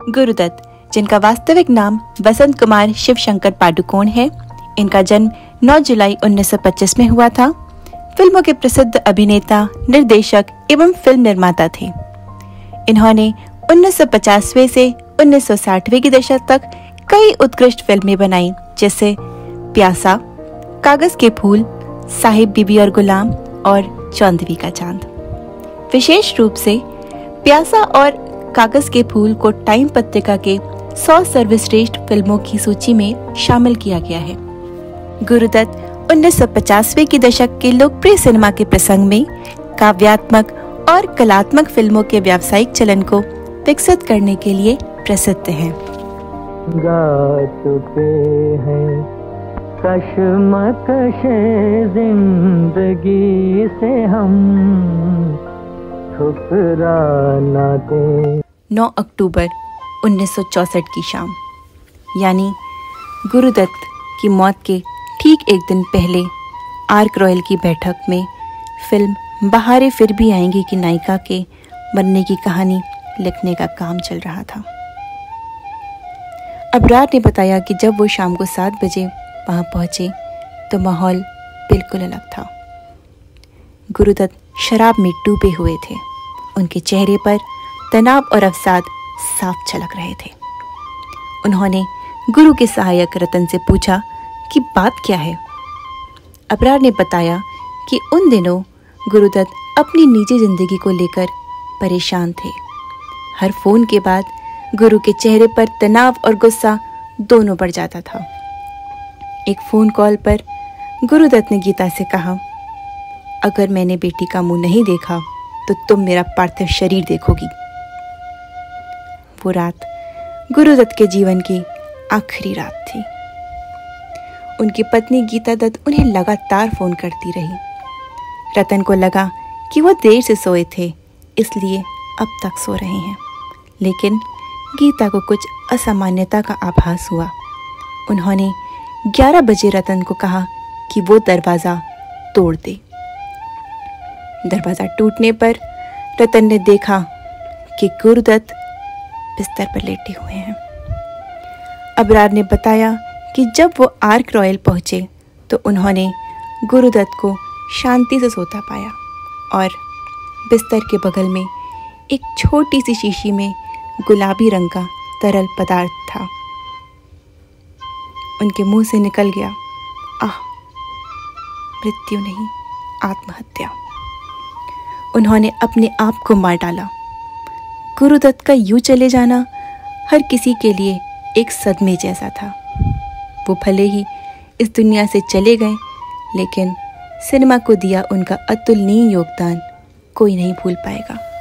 गुरुदत्त, जिनका वास्तविक नाम वसंत कुमार शिव शंकर पादुकोण है, इनका जन्म 9 जुलाई 1925 में हुआ था। फिल्मों के प्रसिद्ध अभिनेता, निर्देशक एवं फिल्म निर्माता थे। इन्होंने 1950वें से 1960वें के दशक तक कई उत्कृष्ट फिल्में बनाई, जैसे प्यासा, कागज के फूल, साहिब बीबी और गुलाम और चौंदवी का चांद। विशेष रूप से प्यासा और कागज के फूल को टाइम पत्रिका के 100 सर्वश्रेष्ठ फिल्मों की सूची में शामिल किया गया है। गुरुदत्त 1950वें के दशक के लोकप्रिय सिनेमा के प्रसंग में काव्यात्मक और कलात्मक फिल्मों के व्यावसायिक चलन को विकसित करने के लिए प्रसिद्ध हैं। गा चुके हैं कश्मकश जिंदगी से हम, ठुकराना दे। 9 अक्टूबर 1964 की शाम, यानी गुरुदत्त की मौत के ठीक एक दिन पहले आर्क रॉयल की बैठक में फिल्म बहारें फिर भी आएंगी की नायिका के बनने की कहानी लिखने का काम चल रहा था। अबरार ने बताया कि जब वो शाम को 7 बजे वहां पहुंचे तो माहौल बिल्कुल अलग था। गुरुदत्त शराब में डूबे हुए थे। उनके चेहरे पर तनाव और अवसाद साफ झलक रहे थे। उन्होंने गुरु के सहायक रतन से पूछा कि बात क्या है। अबरार ने बताया कि उन दिनों गुरुदत्त अपनी निजी जिंदगी को लेकर परेशान थे। हर फोन के बाद गुरु के चेहरे पर तनाव और गुस्सा दोनों बढ़ जाता था। एक फोन कॉल पर गुरुदत्त ने गीता से कहा, अगर मैंने बेटी का मुंह नहीं देखा तो तुम मेरा पार्थिव शरीर देखोगी। वो रात गुरुदत्त के जीवन की आखिरी रात थी। उनकी पत्नी गीता दत्त उन्हें लगातार फोन करती रही। रतन को लगा कि वो देर से सोए थे, इसलिए अब तक सो रहे हैं, लेकिन गीता को कुछ असामान्यता का आभास हुआ। उन्होंने 11 बजे रतन को कहा कि वो दरवाजा तोड़ दे। दरवाजा टूटने पर रतन ने देखा कि गुरुदत्त बिस्तर पर लेटे हुए हैं। अबरार ने बताया कि जब वो आर्क रॉयल पहुंचे तो उन्होंने गुरुदत्त को शांति से सोता पाया और बिस्तर के बगल में एक छोटी सी शीशी में गुलाबी रंग का तरल पदार्थ था। उनके मुंह से निकल गया, आह, मृत्यु नहीं, आत्महत्या। उन्होंने अपने आप को मार डाला। गुरुदत्त का यूं चले जाना हर किसी के लिए एक सदमे जैसा था। वो भले ही इस दुनिया से चले गए, लेकिन सिनेमा को दिया उनका अतुलनीय योगदान कोई नहीं भूल पाएगा।